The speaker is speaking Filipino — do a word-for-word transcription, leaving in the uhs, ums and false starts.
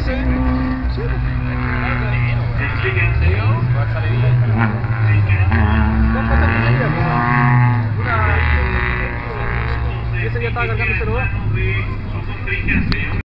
Sí. Sí. ¿Cuántas que sería? Una... Ese ya estaba cargando cero dos.